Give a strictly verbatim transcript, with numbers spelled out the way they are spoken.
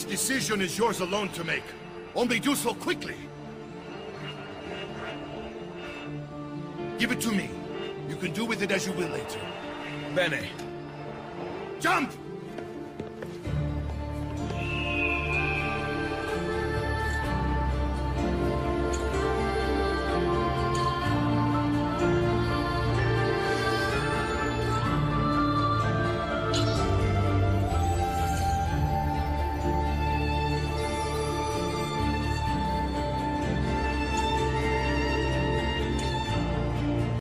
decision is yours alone to make. Only do so quickly. Give it to me. You can do with it as you will later. Bene. Jump!